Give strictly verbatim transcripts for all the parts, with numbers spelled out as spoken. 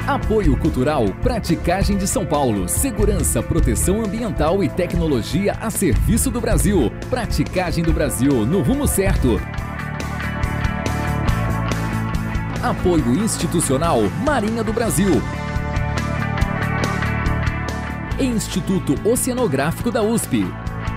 Apoio Cultural Praticagem de São Paulo. Segurança, proteção ambiental e tecnologia a serviço do Brasil. Praticagem do Brasil, no rumo certo. Apoio Institucional Marinha do Brasil. Instituto Oceanográfico da U S P.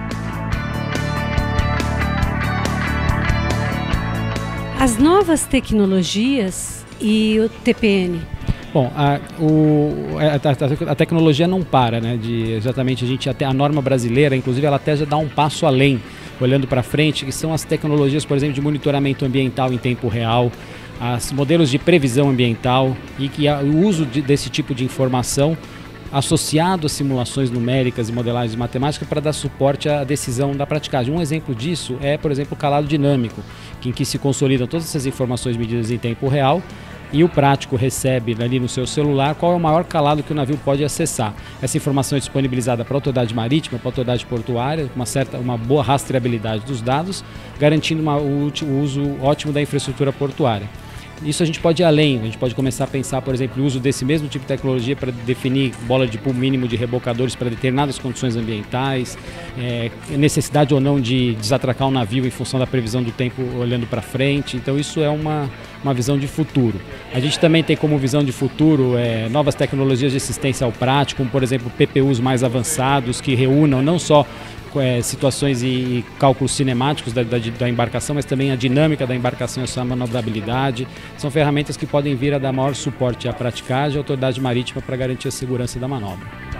As novas tecnologias e o T P N. Bom, a, o, a, a tecnologia não para, né? De, exatamente, a gente até a norma brasileira, inclusive, ela até já dá um passo além, olhando para frente, que são as tecnologias, por exemplo, de monitoramento ambiental em tempo real, os modelos de previsão ambiental e que a, o uso de, desse tipo de informação associado a simulações numéricas e modelagens matemáticas para dar suporte à decisão da praticagem. Um exemplo disso é, por exemplo, o calado dinâmico, em que se consolidam todas essas informações medidas em tempo real e o prático recebe ali no seu celular qual é o maior calado que o navio pode acessar. Essa informação é disponibilizada para a autoridade marítima, para a autoridade portuária, uma, certa, uma boa rastreabilidade dos dados, garantindo uma, o, o uso ótimo da infraestrutura portuária. Isso a gente pode ir além, a gente pode começar a pensar, por exemplo, o uso desse mesmo tipo de tecnologia para definir bola de pool mínimo de rebocadores para determinadas condições ambientais, é, necessidade ou não de desatracar um navio em função da previsão do tempo olhando para frente. Então isso é uma, uma visão de futuro. A gente também tem como visão de futuro é, novas tecnologias de assistência ao prático, como por exemplo P P Us mais avançados que reúnam não só É, situações e cálculos cinemáticos da, da, da embarcação, mas também a dinâmica da embarcação e a sua manobrabilidade. São ferramentas que podem vir a dar maior suporte à praticagem e à autoridade marítima para garantir a segurança da manobra.